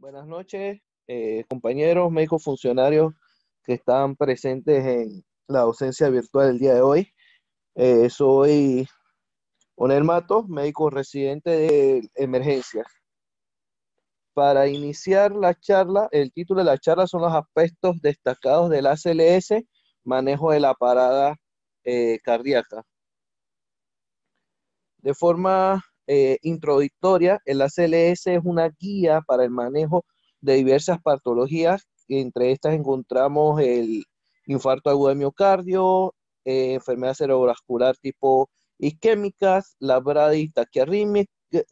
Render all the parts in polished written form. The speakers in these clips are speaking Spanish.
Buenas noches, compañeros, médicos funcionarios que están presentes en la docencia virtual el día de hoy. Soy Onel Matos, médico residente de emergencias. Para iniciar la charla, el título de la charla son los aspectos destacados del ACLS, manejo de la parada cardíaca. De forma introductoria, el ACLS es una guía para el manejo de diversas patologías. Entre estas encontramos el infarto agudo de miocardio, enfermedad cerebrovascular tipo isquémicas, la braditaquiarritmia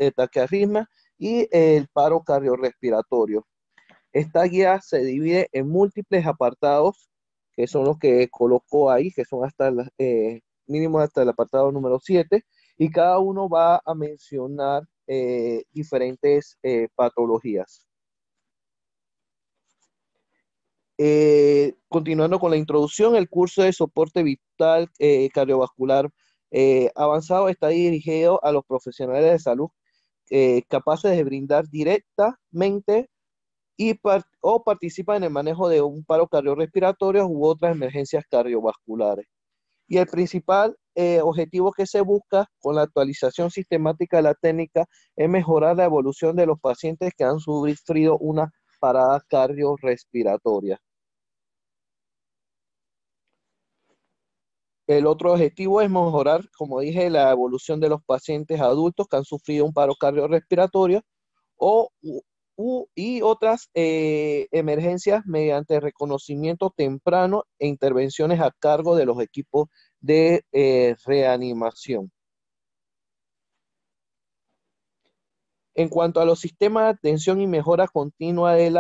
y el paro cardiorrespiratorio. Esta guía se divide en múltiples apartados, que son los que coloco ahí, que son hasta mínimo hasta el apartado número 7, y cada uno va a mencionar diferentes patologías. Continuando con la introducción, el curso de soporte vital cardiovascular avanzado está dirigido a los profesionales de salud capaces de brindar directamente o participan en el manejo de un paro cardiorrespiratorio u otras emergencias cardiovasculares. Y el principal objetivo que se busca con la actualización sistemática de la técnica es mejorar la evolución de los pacientes que han sufrido una parada cardiorrespiratoria. El otro objetivo es mejorar, como dije, la evolución de los pacientes adultos que han sufrido un paro cardiorrespiratorio y otras emergencias mediante reconocimiento temprano e intervenciones a cargo de los equipos de reanimación. En cuanto a los sistemas de atención y mejora continua de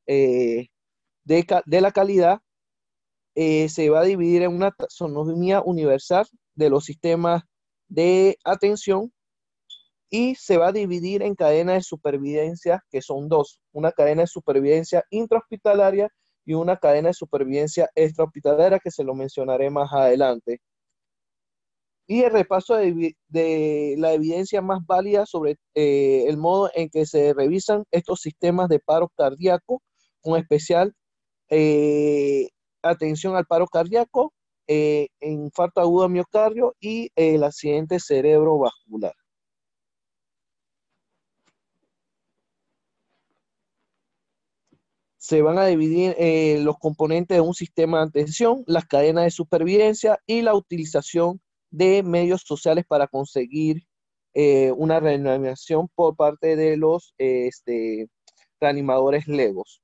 la calidad, se va a dividir en una taxonomía universal de los sistemas de atención y se va a dividir en cadenas de supervivencia, que son dos, una cadena de supervivencia intrahospitalaria y una cadena de supervivencia extrahospitalaria, que se lo mencionaré más adelante. Y el repaso de la evidencia más válida sobre el modo en que se revisan estos sistemas de paro cardíaco, con especial atención al paro cardíaco, infarto agudo de miocardio y el accidente cerebrovascular. Se van a dividir los componentes de un sistema de atención, las cadenas de supervivencia y la utilización de medios sociales para conseguir una reanimación por parte de los reanimadores legos.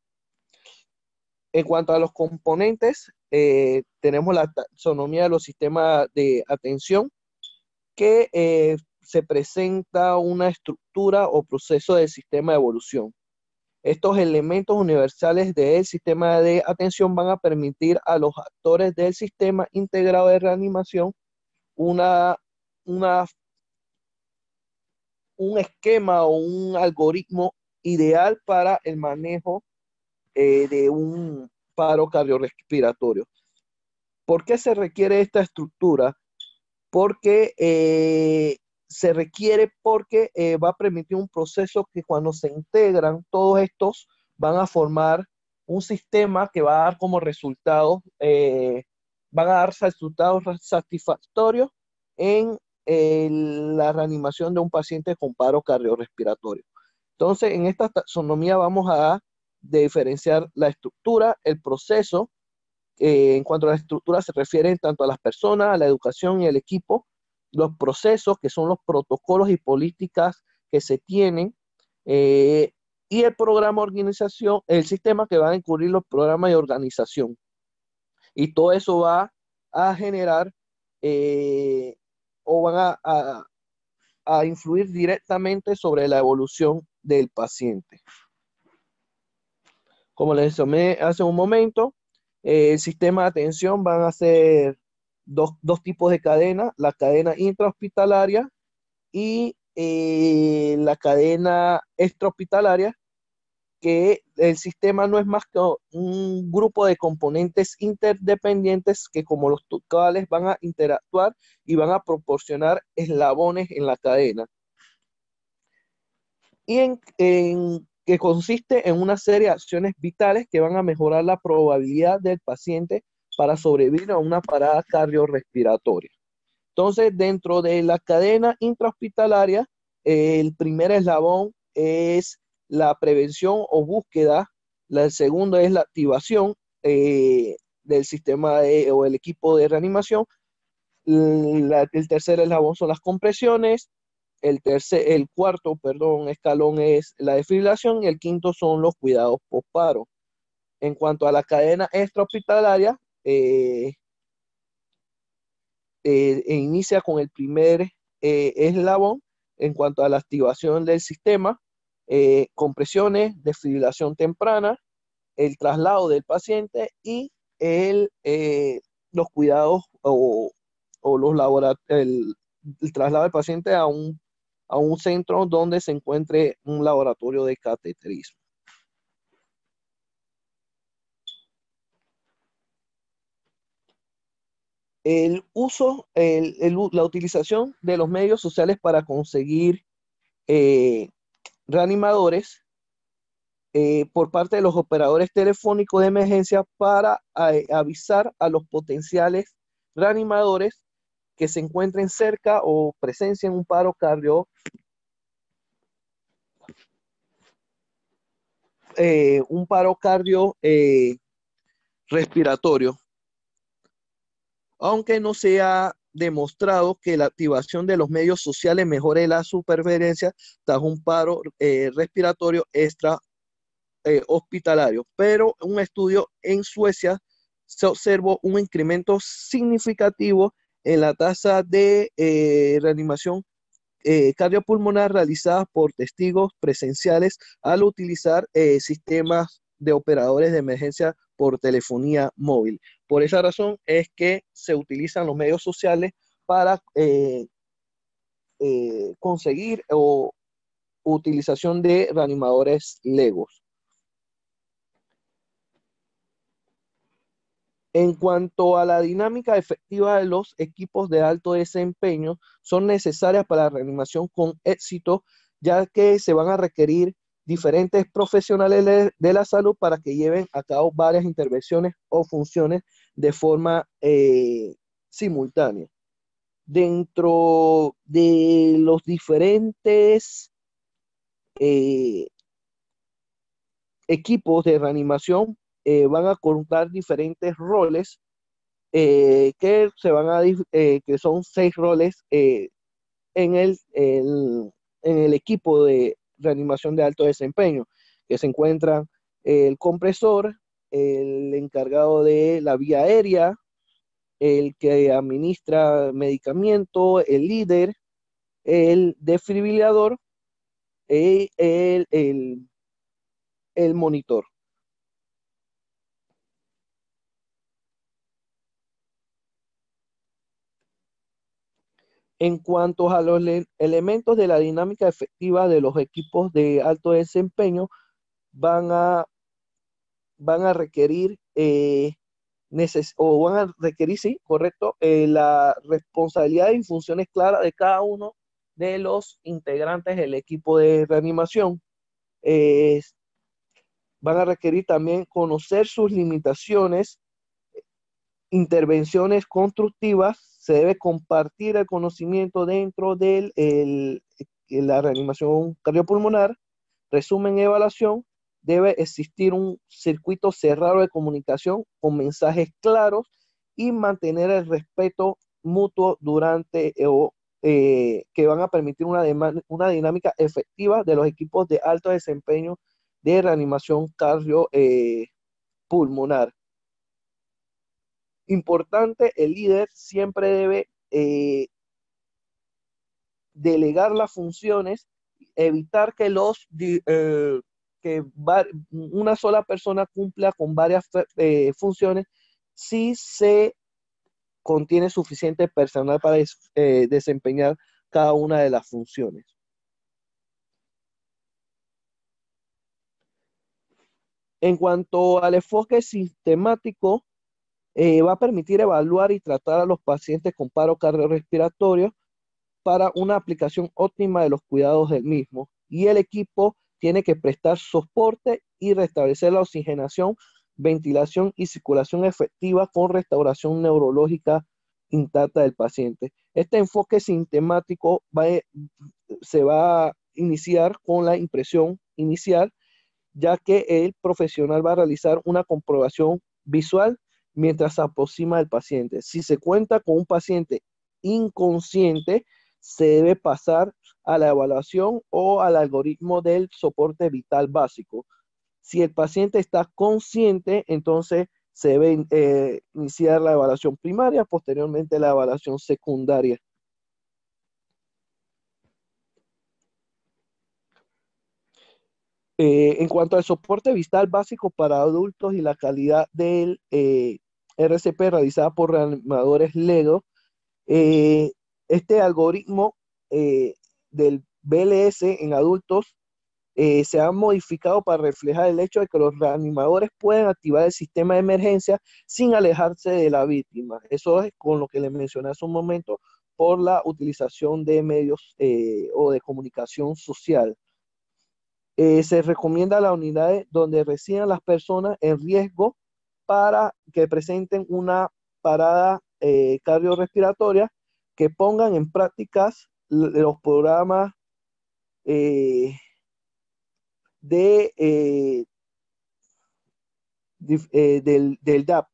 En cuanto a los componentes, tenemos la taxonomía de los sistemas de atención, que se presenta una estructura o proceso del sistema de evolución. Estos elementos universales del sistema de atención van a permitir a los actores del sistema integrado de reanimación un esquema o un algoritmo ideal para el manejo de un paro cardiorrespiratorio. ¿Por qué se requiere esta estructura? Porque se requiere porque va a permitir un proceso que cuando se integran todos estos van a formar un sistema que va a dar como resultado, van a dar resultados satisfactorios en la reanimación de un paciente con paro cardiorrespiratorio. Entonces, en esta taxonomía vamos a diferenciar la estructura, el proceso. En cuanto a la estructura se refieren tanto a las personas, a la educación y el equipo, los procesos, que son los protocolos y políticas que se tienen, y el programa de organización, el sistema que va a incluir los programas de organización. Y todo eso va a generar o van a influir directamente sobre la evolución del paciente. Como les mencioné hace un momento, el sistema de atención van a ser dos tipos de cadena, la cadena intrahospitalaria y la cadena extrahospitalaria, que el sistema no es más que un grupo de componentes interdependientes que como los cuales van a interactuar y van a proporcionar eslabones en la cadena. Y que consiste en una serie de acciones vitales que van a mejorar la probabilidad del paciente para sobrevivir a una parada cardiorrespiratoria. Entonces, dentro de la cadena intrahospitalaria, el primer eslabón es la prevención o búsqueda, el segundo es la activación del sistema o el equipo de reanimación, el tercer eslabón son las compresiones, el cuarto, perdón, escalón es la desfibrilación y el quinto son los cuidados postparo. En cuanto a la cadena extrahospitalaria, inicia con el primer eslabón en cuanto a la activación del sistema, compresiones, desfibrilación temprana, el traslado del paciente y los cuidados o el traslado del paciente a un centro donde se encuentre un laboratorio de cateterismo. La utilización de los medios sociales para conseguir reanimadores por parte de los operadores telefónicos de emergencia para avisar a los potenciales reanimadores que se encuentren cerca o presencien un paro cardio respiratorio, aunque no se ha demostrado que la activación de los medios sociales mejore la supervivencia tras un paro respiratorio extra hospitalario, pero un estudio en Suecia se observó un incremento significativo en la tasa de reanimación cardiopulmonar realizada por testigos presenciales al utilizar sistemas de operadores de emergencia por telefonía móvil. Por esa razón es que se utilizan los medios sociales para conseguir o utilización de reanimadores legos. En cuanto a la dinámica efectiva de los equipos de alto desempeño, son necesarias para la reanimación con éxito, ya que se van a requerir diferentes profesionales de la salud para que lleven a cabo varias intervenciones o funciones de forma simultánea. Dentro de los diferentes equipos de reanimación, van a contar diferentes roles que que son 6 roles en el equipo de reanimación de alto desempeño, que se encuentran el compresor, el encargado de la vía aérea, el que administra medicamento, el líder, el desfibrilador y el monitor. En cuanto a los elementos de la dinámica efectiva de los equipos de alto desempeño, van a requerir, sí, correcto, la responsabilidad y funciones claras de cada uno de los integrantes del equipo de reanimación. Van a requerir también conocer sus limitaciones, intervenciones constructivas. Se debe compartir el conocimiento dentro de la reanimación cardiopulmonar. Resumen y evaluación. Debe existir un circuito cerrado de comunicación con mensajes claros y mantener el respeto mutuo durante que van a permitir una dinámica efectiva de los equipos de alto desempeño de reanimación cardiopulmonar. Importante, el líder siempre debe delegar las funciones, evitar que una sola persona cumpla con varias funciones si se contiene suficiente personal para desempeñar cada una de las funciones. En cuanto al enfoque sistemático, va a permitir evaluar y tratar a los pacientes con paro cardiorrespiratorio para una aplicación óptima de los cuidados del mismo. Y el equipo tiene que prestar soporte y restablecer la oxigenación, ventilación y circulación efectiva con restauración neurológica intacta del paciente. Este enfoque sistemático se va a iniciar con la impresión inicial, ya que el profesional va a realizar una comprobación visual mientras se aproxima al paciente. Si se cuenta con un paciente inconsciente, se debe pasar a la evaluación o al algoritmo del soporte vital básico. Si el paciente está consciente, entonces se debe iniciar la evaluación primaria, posteriormente la evaluación secundaria. En cuanto al soporte vital básico para adultos y la calidad del RCP realizada por reanimadores LEGO, eh, este algoritmo del BLS en adultos se ha modificado para reflejar el hecho de que los reanimadores pueden activar el sistema de emergencia sin alejarse de la víctima. Eso es con lo que le mencioné hace un momento por la utilización de medios o de comunicación social. Se recomienda las unidades donde residan las personas en riesgo para que presenten una parada cardiorrespiratoria, que pongan en prácticas los programas eh, del DAP.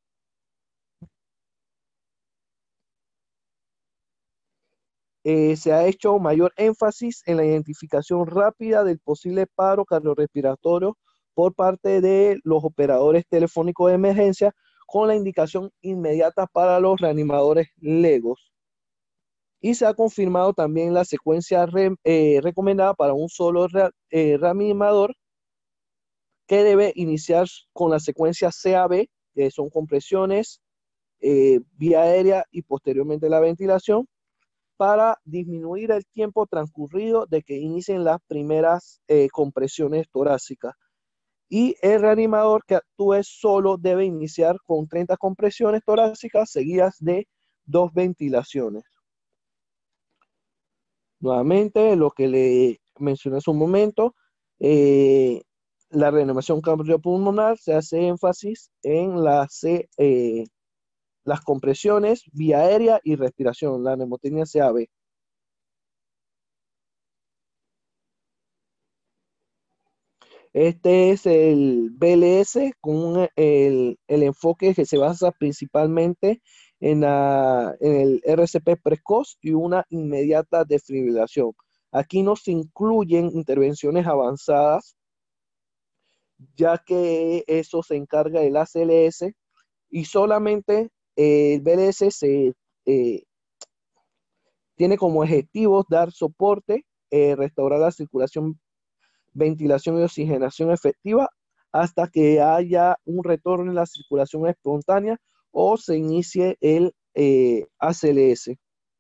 Se ha hecho mayor énfasis en la identificación rápida del posible paro cardiorrespiratorio por parte de los operadores telefónicos de emergencia, con la indicación inmediata para los reanimadores legos. Y se ha confirmado también la secuencia recomendada para un solo reanimador, que debe iniciar con la secuencia CAB, que son compresiones, vía aérea y posteriormente la ventilación, para disminuir el tiempo transcurrido de que inicien las primeras compresiones torácicas. Y el reanimador que actúe solo debe iniciar con 30 compresiones torácicas seguidas de 2 ventilaciones. Nuevamente, lo que le mencioné hace un momento, la reanimación cardiopulmonar se hace énfasis en las compresiones vía aérea y respiración, la neumonía CAB. Este es el BLS con el enfoque que se basa principalmente en el RCP precoz y una inmediata desfibrilación. Aquí no se incluyen intervenciones avanzadas, ya que eso se encarga del ACLS, y solamente el BLS eh, tiene como objetivos dar soporte, restaurar la circulación, ventilación y oxigenación efectiva hasta que haya un retorno en la circulación espontánea o se inicie el ACLS.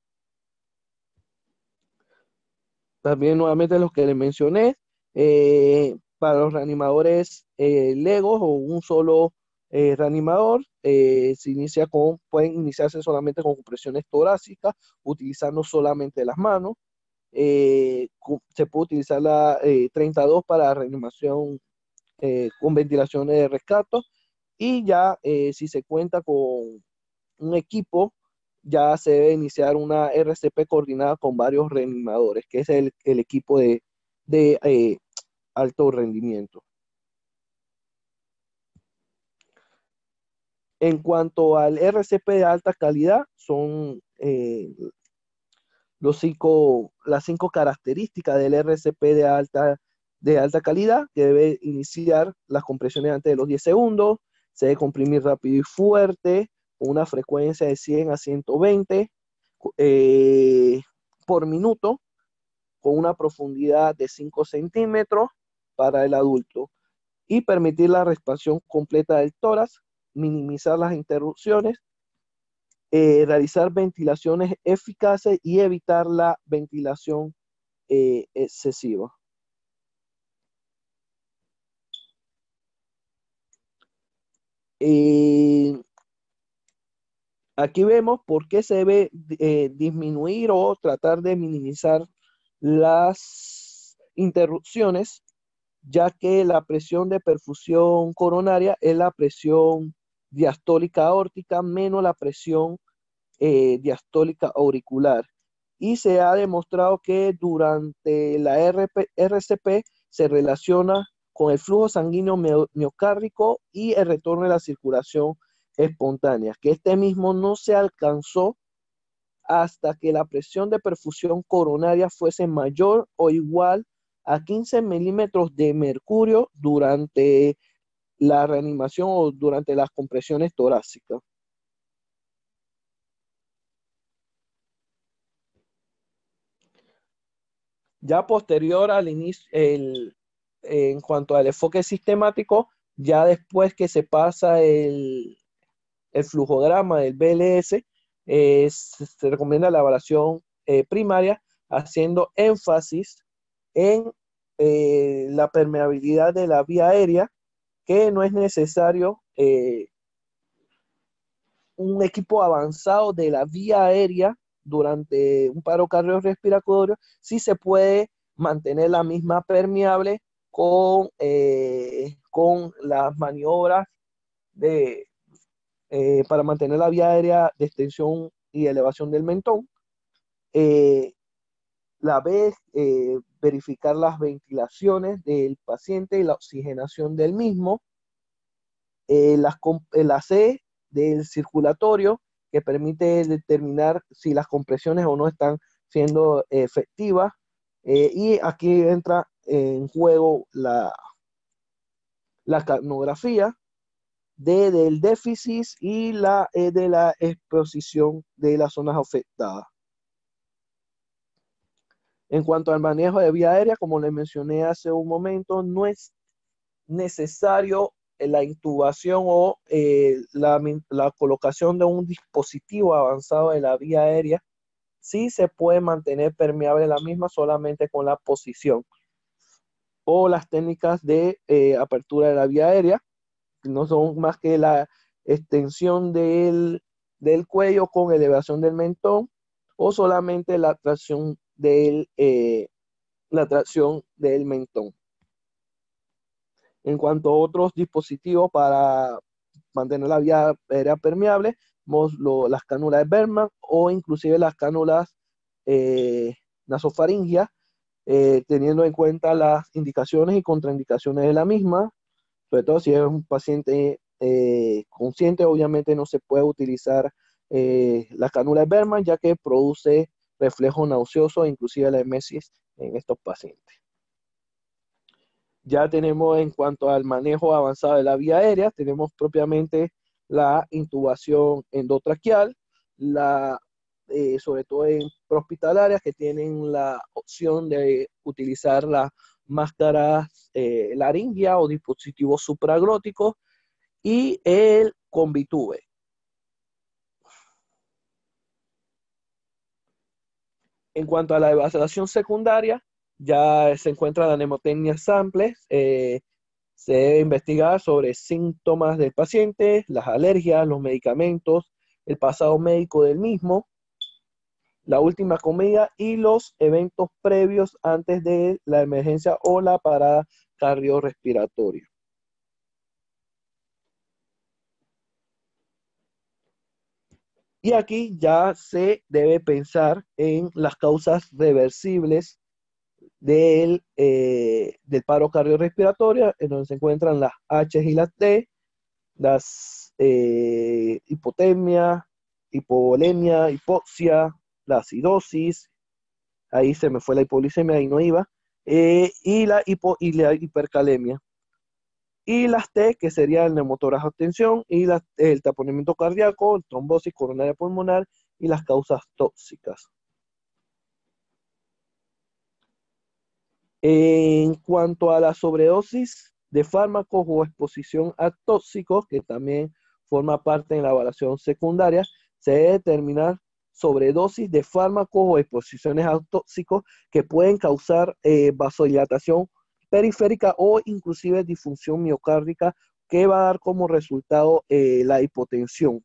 También nuevamente los que les mencioné, para los reanimadores legos o un solo reanimador, pueden iniciarse solamente con compresiones torácicas, utilizando solamente las manos. Se puede utilizar la 32 para reanimación con ventilaciones de rescate, y ya si se cuenta con un equipo, ya se debe iniciar una RCP coordinada con varios reanimadores, que es el equipo de alto rendimiento. En cuanto al RCP de alta calidad, son las 5 características del RCP de alta calidad, que debe iniciar las compresiones antes de los 10 segundos, se debe comprimir rápido y fuerte, con una frecuencia de 100 a 120 por minuto, con una profundidad de 5 centímetros para el adulto, y permitir la respiración completa del tórax, minimizar las interrupciones, realizar ventilaciones eficaces y evitar la ventilación excesiva. Aquí vemos por qué se debe disminuir o tratar de minimizar las interrupciones ya que la presión de perfusión coronaria es la presión diastólica aórtica menos la presión diastólica auricular. Y se ha demostrado que durante la RCP se relaciona con el flujo sanguíneo miocárdico y el retorno de la circulación espontánea, que este mismo no se alcanzó hasta que la presión de perfusión coronaria fuese mayor o igual a 15 milímetros de mercurio durante la reanimación o durante las compresiones torácicas. Ya posterior al inicio, en cuanto al enfoque sistemático, ya después que se pasa el flujograma del BLS, se recomienda la evaluación primaria, haciendo énfasis en la permeabilidad de la vía aérea, que no es necesario un equipo avanzado de la vía aérea durante un paro cardiorrespiratorio, sí se puede mantener la misma permeable con las maniobras de, para mantener la vía aérea de extensión y elevación del mentón. La B, verificar las ventilaciones del paciente y la oxigenación del mismo. La C del circulatorio, que permite determinar si las compresiones o no están siendo efectivas. Y aquí entra en juego la capnografía, D del déficit y la E de la exposición de las zonas afectadas. En cuanto al manejo de vía aérea, como les mencioné hace un momento, no es necesario la intubación o la colocación de un dispositivo avanzado de la vía aérea. Sí se puede mantener permeable la misma solamente con la posición o las técnicas de apertura de la vía aérea, que no son más que la extensión del cuello con elevación del mentón o solamente la tracción del mentón. En cuanto a otros dispositivos para mantener la vía aérea permeable, las cánulas de Bergman o inclusive las cánulas nasofaringias, teniendo en cuenta las indicaciones y contraindicaciones de la misma, sobre todo si es un paciente consciente. Obviamente no se puede utilizar la cánula de Bergman, ya que produce reflejo nauseoso e inclusive la emesis en estos pacientes. Ya tenemos, en cuanto al manejo avanzado de la vía aérea, tenemos propiamente la intubación endotraqueal, sobre todo en prehospitalarias que tienen la opción de utilizar las máscaras laringia o dispositivos supraglóticos y el Convitube. En cuanto a la evaluación secundaria, ya se encuentra la mnemotecnia sample. Se debe investigar sobre síntomas del paciente, las alergias, los medicamentos, el pasado médico del mismo, la última comida y los eventos previos antes de la emergencia o la parada cardiorrespiratoria. Y aquí ya se debe pensar en las causas reversibles del paro cardiorrespiratorio, en donde se encuentran las H y las T, las hipotemia, hipovolemia, hipoxia, la acidosis, ahí se me fue la hipoglicemia, ahí no iba, y la hipercalemia. Y las T, que sería el neumotórax tensión, y el taponamiento cardíaco, trombosis coronaria pulmonar y las causas tóxicas. En cuanto a la sobredosis de fármacos o exposición a tóxicos, que también forma parte de la evaluación secundaria, se debe determinar sobredosis de fármacos o exposiciones a tóxicos que pueden causar vasodilatación periférica o inclusive disfunción miocárdica, que va a dar como resultado la hipotensión.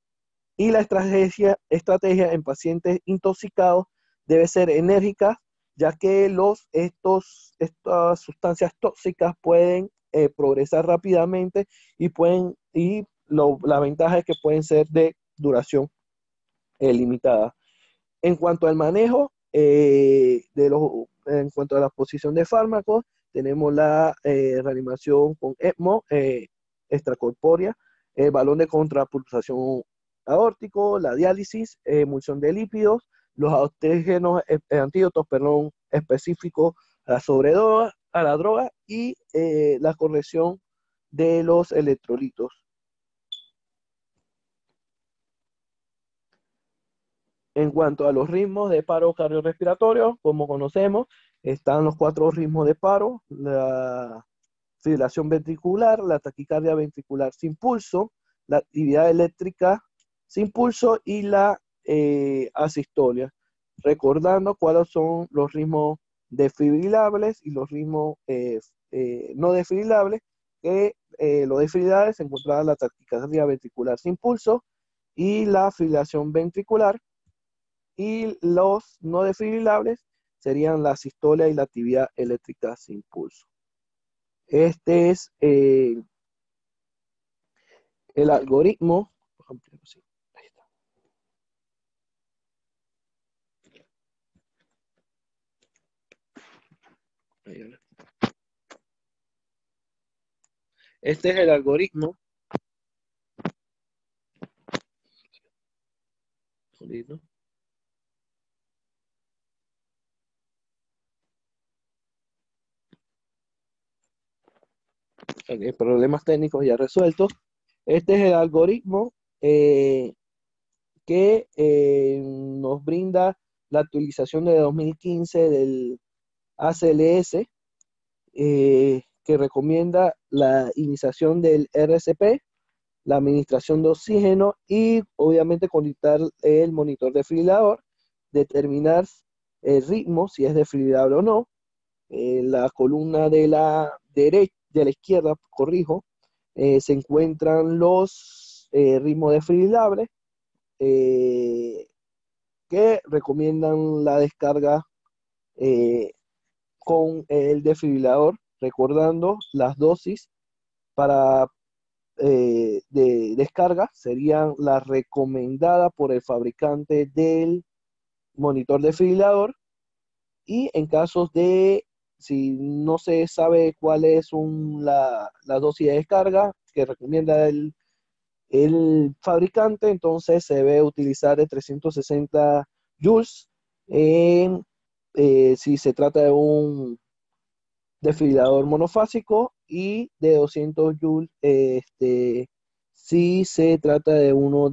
Y la estrategia en pacientes intoxicados debe ser enérgica, ya que estas sustancias tóxicas pueden progresar rápidamente la ventaja es que pueden ser de duración limitada. En cuanto al manejo, en cuanto a la posición de fármacos, tenemos la reanimación con ECMO, extracorpórea, el balón de contrapulsación aórtico, la diálisis, emulsión de lípidos, los antídotos, perdón, específicos a la sobredosis, a la droga y la corrección de los electrolitos. En cuanto a los ritmos de paro cardiorrespiratorio, como conocemos, están los 4 ritmos de paro: la fibrilación ventricular, la taquicardia ventricular sin pulso, la actividad eléctrica sin pulso y la asistolia. Recordando cuáles son los ritmos desfibrilables y los ritmos no desfibrilables, que los desfibrilables se encontraba la taquicardia ventricular sin pulso y la fibrilación ventricular, y los no desfibrilables serían la sistolia y la actividad eléctrica sin pulso. Este es el algoritmo. Sí, ahí está. Este es el algoritmo. Okay, problemas técnicos ya resueltos. Este es el algoritmo que nos brinda la actualización de 2015 del ACLS, que recomienda la iniciación del RCP, la administración de oxígeno y obviamente conectar el monitor desfibrilador, determinar el ritmo, si es desfibrilable o no. La columna de la derecha, de la izquierda, corrijo, se encuentran los ritmos desfibrilables que recomiendan la descarga con el desfibrilador, recordando las dosis para de descarga serían las recomendadas por el fabricante del monitor desfibrilador, y en casos de, si no se sabe cuál es la dosis de descarga que recomienda el fabricante, entonces se debe utilizar de 360 joules si se trata de un desfibrilador monofásico, y de 200 joules si se trata de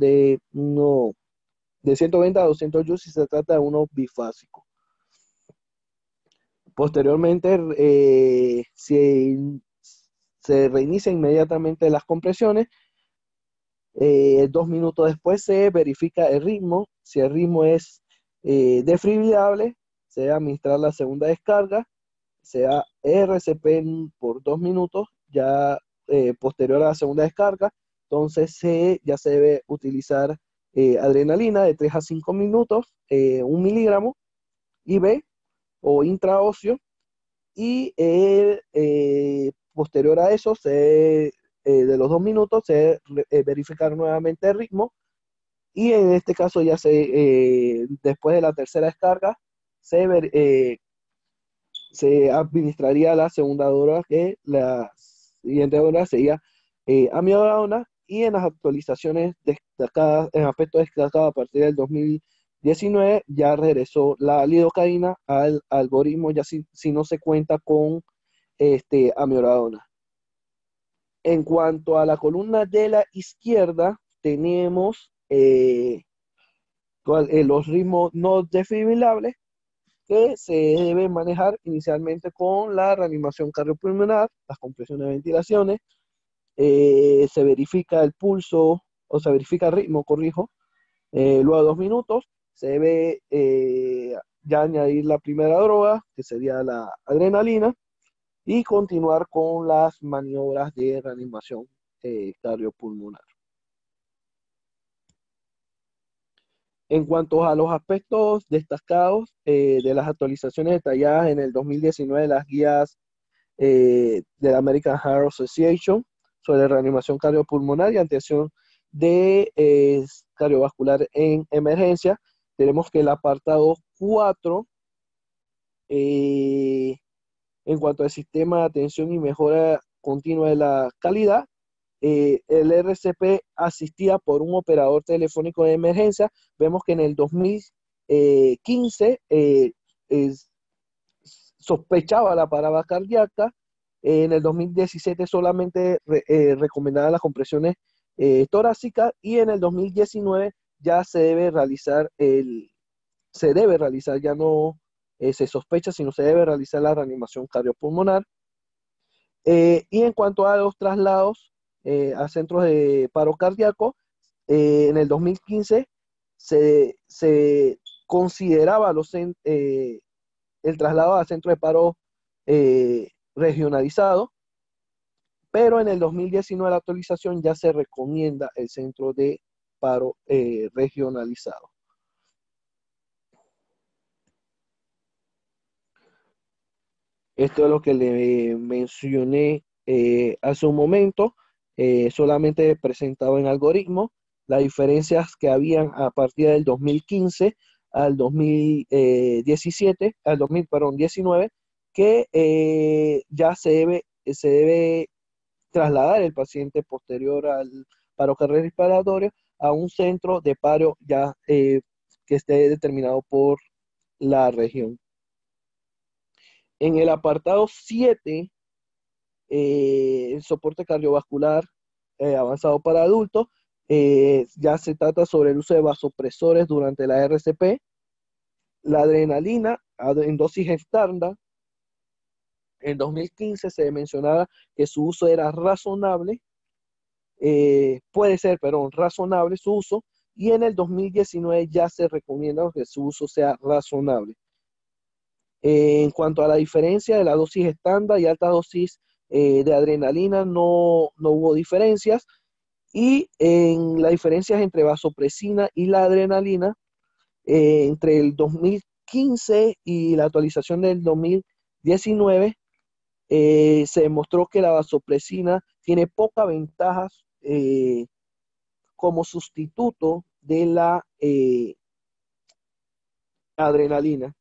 de 120 a 200 joules si se trata de uno bifásico. Posteriormente, se reinicia inmediatamente las compresiones. 2 minutos después se verifica el ritmo. Si el ritmo es desfibrilable, se debe administrar la segunda descarga, sea RCP por 2 minutos, ya posterior a la segunda descarga. Entonces ya se debe utilizar adrenalina de 3 a 5 minutos, 1 miligramo, IV o intraóseo, y posterior a eso, de los 2 minutos, se verificar nuevamente el ritmo, y en este caso después de la tercera descarga, se administraría la segunda droga, que la siguiente droga sería amiodarona, y en las actualizaciones destacadas, en aspectos destacados a partir del 2019, ya regresó la lidocaína al algoritmo, ya si no se cuenta con amiodarona. En cuanto a la columna de la izquierda, tenemos los ritmos no desfibrilables, que se debe manejar inicialmente con la reanimación cardiopulmonar, las compresiones de ventilaciones. Se verifica el pulso, o se verifica el ritmo, corrijo, luego de 2 minutos. Se debe ya añadir la primera droga, que sería la adrenalina, y continuar con las maniobras de reanimación cardiopulmonar. En cuanto a los aspectos destacados de las actualizaciones detalladas en el 2019 de las guías de la American Heart Association sobre reanimación cardiopulmonar y atención de cardiovascular en emergencia, tenemos que el apartado 4, en cuanto al sistema de atención y mejora continua de la calidad, el RCP asistía por un operador telefónico de emergencia. Vemos que en el 2015 sospechaba la parada cardíaca. En el 2017 solamente recomendaba las compresiones torácicas, y en el 2019 ya se debe realizar, ya no se sospecha, sino se debe realizar la reanimación cardiopulmonar. Y en cuanto a los traslados a centros de paro cardíaco, en el 2015 se consideraba el traslado a centro de paro regionalizado, pero en el 2019 la actualización ya se recomienda el centro de paro regionalizado. Esto es lo que le mencioné hace un momento, solamente presentado en algoritmo, las diferencias que habían a partir del 2015 al 2017, al 2019, que ya se debe trasladar el paciente posterior al paro cardiorrespiratorio a un centro de paro ya que esté determinado por la región. En el apartado 7, el soporte cardiovascular avanzado para adultos, ya se trata sobre el uso de vasopresores durante la RCP, la adrenalina en dosis estándar. En 2015 se mencionaba que su uso era razonable, puede ser, perdón, razonable su uso, y en el 2019 ya se recomienda que su uso sea razonable. En cuanto a la diferencia de la dosis estándar y alta dosis de adrenalina, no hubo diferencias. Y en las diferencias entre vasopresina y la adrenalina, entre el 2015 y la actualización del 2019, se demostró que la vasopresina tiene pocas ventajas como sustituto de la adrenalina.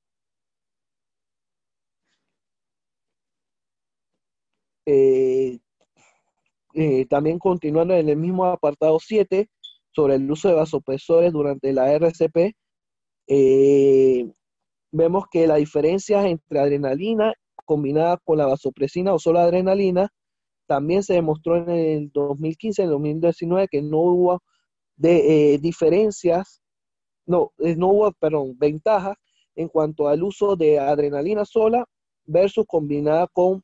Eh, También continuando en el mismo apartado 7, sobre el uso de vasopresores durante la RCP, vemos que la diferencia entre adrenalina combinada con la vasopresina o solo adrenalina también se demostró en el 2015, en el 2019, que no hubo diferencias, no hubo, perdón, ventajas en cuanto al uso de adrenalina sola versus combinada con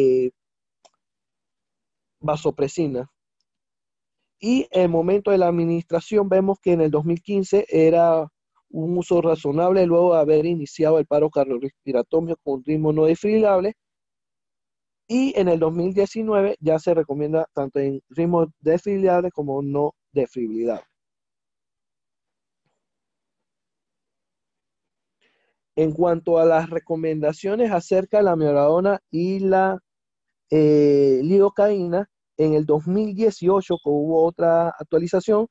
vasopresina. Y en el momento de la administración vemos que en el 2015 era un uso razonable luego de haber iniciado el paro cardiorrespiratorio con ritmo no desfibrilable, y en el 2019 ya se recomienda tanto en ritmo desfibrilable como no desfibrilable. En cuanto a las recomendaciones acerca de la amiodarona y la lidocaína, en el 2018, que hubo otra actualización,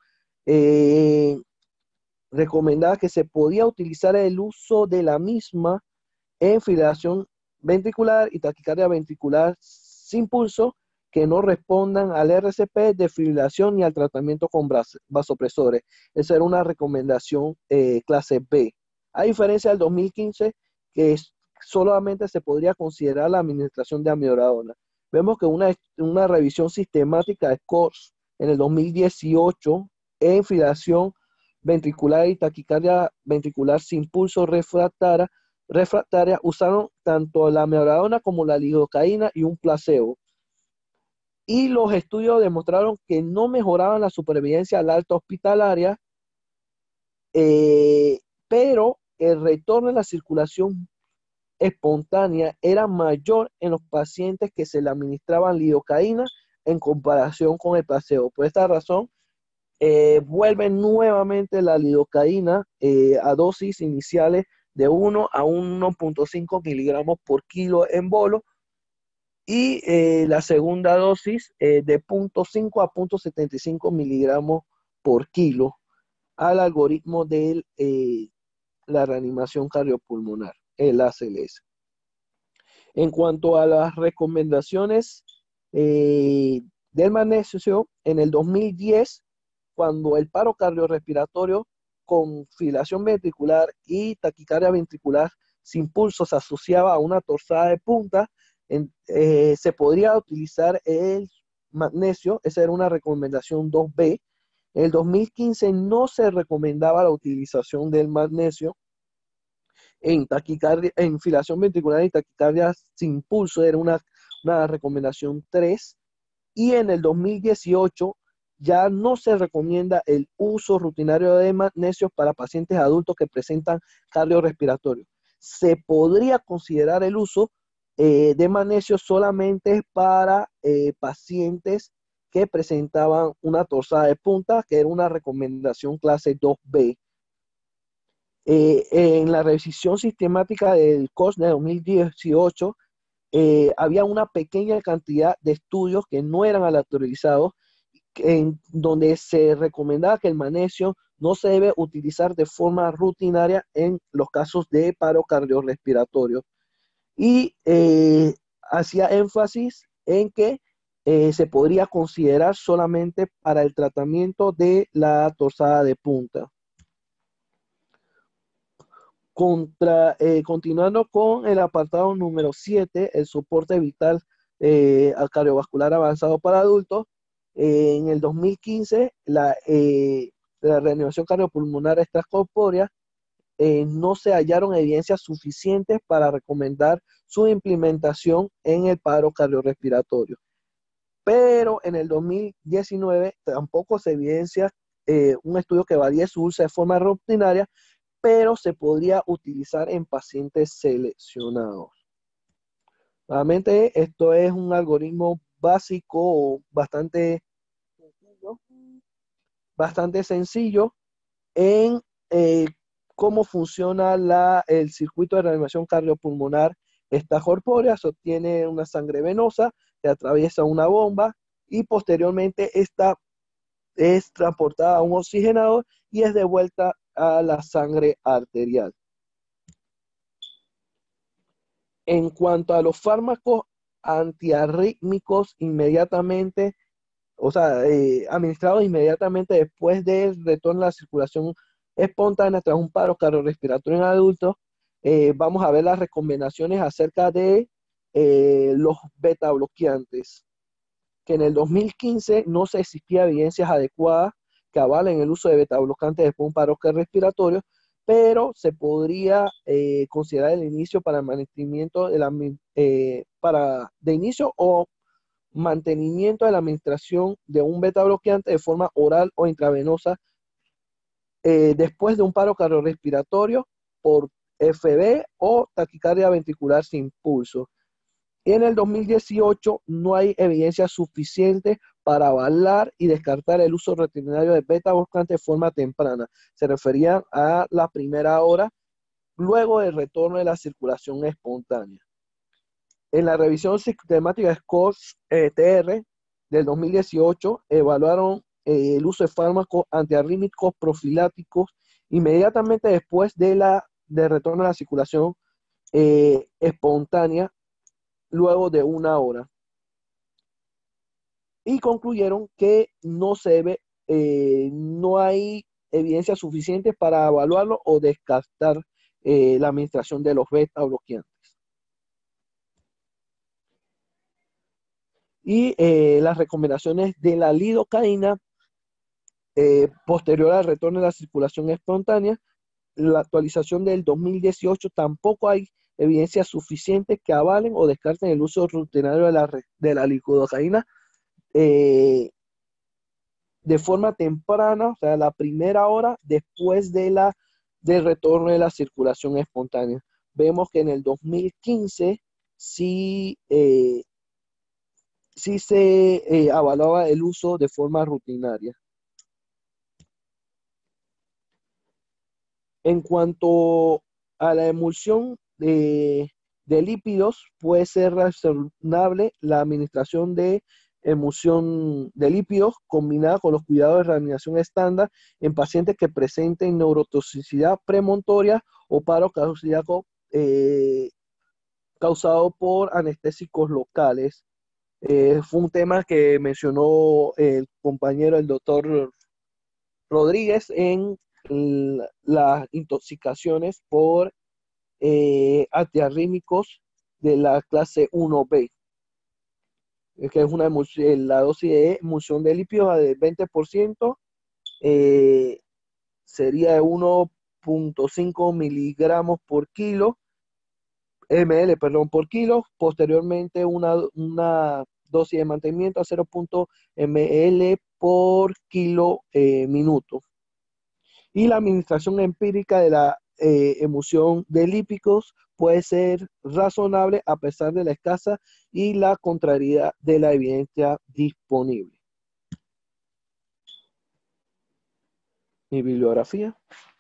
recomendaba que se podía utilizar el uso de la misma en fibrilación ventricular y taquicardia ventricular sin pulso que no respondan al RCP de fibrilación ni al tratamiento con vasopresores. Esa era una recomendación clase B. A diferencia del 2015, que solamente se podría considerar la administración de amiodarona. Vemos que una revisión sistemática de SCORS en el 2018 en fibrilación ventricular y taquicardia ventricular sin pulso refractaria usaron tanto la amiodarona como la lidocaína y un placebo. Y los estudios demostraron que no mejoraban la supervivencia al alta hospitalaria, pero el retorno en la circulación espontánea era mayor en los pacientes que se le administraban lidocaína en comparación con el placebo. Por esta razón, vuelve nuevamente la lidocaína a dosis iniciales de 1 a 1,5 miligramos por kilo en bolo y la segunda dosis de 0,5 a 0,75 miligramos por kilo al algoritmo de la reanimación cardiopulmonar, el ACLS. En cuanto a las recomendaciones del magnesio, en el 2010, cuando el paro cardiorrespiratorio con fibrilación ventricular y taquicardia ventricular sin pulso se asociaba a una torsada de punta, se podría utilizar el magnesio. Esa era una recomendación 2B. En el 2015 no se recomendaba la utilización del magnesio en taquicardia, en fibrilación ventricular y taquicardia sin pulso, era una recomendación 3. Y en el 2018 ya no se recomienda el uso rutinario de magnesio para pacientes adultos que presentan cardiorrespiratorio. Se podría considerar el uso de magnesio solamente para pacientes que presentaban una torsada de punta, que era una recomendación clase 2B. En la revisión sistemática del COSNE de 2018, había una pequeña cantidad de estudios que no eran aleatorizados, en donde se recomendaba que el magnesio no se debe utilizar de forma rutinaria en los casos de paro cardiorrespiratorio. Y hacía énfasis en que se podría considerar solamente para el tratamiento de la torsada de punta. Continuando con el apartado número 7, el soporte vital al cardiovascular avanzado para adultos. En el 2015, la reanimación cardiopulmonar extracorpórea no se hallaron evidencias suficientes para recomendar su implementación en el paro cardiorrespiratorio. Pero en el 2019 tampoco se evidencia un estudio que valide su uso de forma rutinaria, pero se podría utilizar en pacientes seleccionados. Nuevamente, esto es un algoritmo básico bastante sencillo en cómo funciona el circuito de reanimación cardiopulmonar extracorpórea. Se obtiene una sangre venosa, se atraviesa una bomba y posteriormente esta es transportada a un oxigenador y es devuelta a la sangre arterial. En cuanto a los fármacos antiarrítmicos inmediatamente, o sea, administrados inmediatamente después del retorno a la circulación espontánea tras un paro cardiorrespiratorio en adultos, vamos a ver las recomendaciones acerca de los beta bloqueantes, que en el 2015 no se existía evidencias adecuadas que avalen el uso de beta bloqueantes después de un paro cardiorrespiratorio, pero se podría considerar el inicio para el mantenimiento de inicio o mantenimiento de la administración de un beta bloqueante de forma oral o intravenosa después de un paro cardiorrespiratorio por FB o taquicardia ventricular sin pulso. Y en el 2018 no hay evidencia suficiente para avalar y descartar el uso rutinario de beta bloqueante de forma temprana. Se referían a la primera hora luego del retorno de la circulación espontánea. En la revisión sistemática de SCORS-TR del 2018, evaluaron el uso de fármacos antiarrítmicos profilácticos inmediatamente después del retorno a la circulación espontánea, luego de una hora. Y concluyeron que no hay evidencia suficiente para evaluarlo o descartar la administración de los beta bloqueantes. Y las recomendaciones de la lidocaína posterior al retorno de la circulación espontánea. La actualización del 2018 tampoco hay evidencias suficientes que avalen o descarten el uso rutinario de la lidocaína de forma temprana, o sea, la primera hora después del retorno de la circulación espontánea. Vemos que en el 2015 sí se avalaba el uso de forma rutinaria. En cuanto a la emulsión de lípidos, puede ser razonable la administración de emulsión de lípidos combinada con los cuidados de reanimación estándar en pacientes que presenten neurotoxicidad premonitoria o paro cardíaco causado por anestésicos locales. Fue un tema que mencionó el compañero, el doctor Rodríguez, en las intoxicaciones por antiarrítmicos de la clase 1B, que es una la dosis de emulsión de lípidos del 20%, eh, sería de 1.5 miligramos por kilo, ml, perdón, por kilo. Posteriormente, una dosis de mantenimiento a 0.ml por kilo minuto. Y la administración empírica de la emulsión de lípidos puede ser razonable a pesar de la escasa y la contrariedad de la evidencia disponible. Mi bibliografía.